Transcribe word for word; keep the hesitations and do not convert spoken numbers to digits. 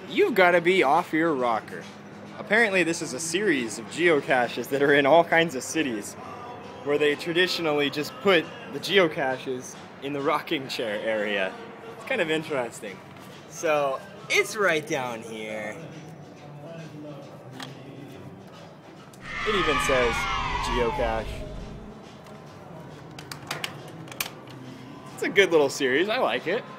You've got to be off your rocker. Apparently this is a series of geocaches that are in all kinds of cities where they traditionally just put the geocaches in the rocking chair area. It's kind of interesting. So it's right down here. It even says geocache. It's a good little series. I like it.